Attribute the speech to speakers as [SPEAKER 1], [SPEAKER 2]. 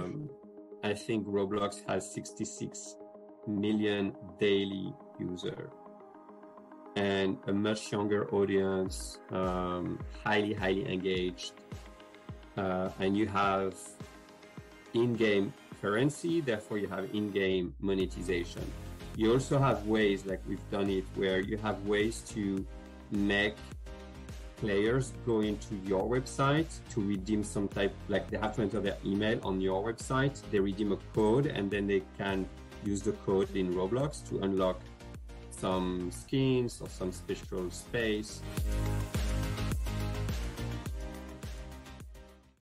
[SPEAKER 1] I think Roblox has 66 million daily users and a much younger audience, highly engaged. And you have in-game currency, therefore you have in-game monetization. You also have ways, like we've done it, where you have ways to make players go into your website to redeem some type, like they have to enter their email on your website, they redeem a code, and then they can use the code in Roblox to unlock some skins or some special space.